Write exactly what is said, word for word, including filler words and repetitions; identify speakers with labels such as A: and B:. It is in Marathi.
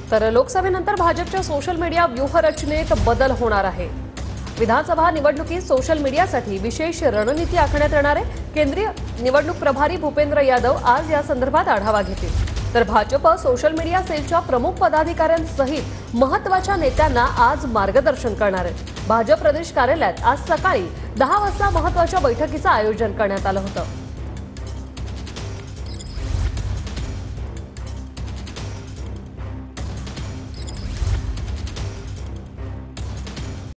A: तर लोकसभेनंतर भाजपच्या सोशल मीडिया व्यूहरचनेत बदल होणार आहे। विधानसभा निवडणुकीत सोशल मीडियासाठी विशेष रणनीती आखण्यात येणार आहे। केंद्रीय निवडणूक प्रभारी भूपेंद्र यादव आज या संदर्भात आढावा घेतील। तर भाजप सोशल मीडिया सेलच्या प्रमुख पदाधिकाऱ्यांसहित महत्त्वाच्या नेत्यांना आज मार्गदर्शन करणार आहे। भाजप प्रदेश कार्यालयात आज सकाळी दहा वाजता महत्त्वाच्या बैठकीचं आयोजन करण्यात आलं होतं।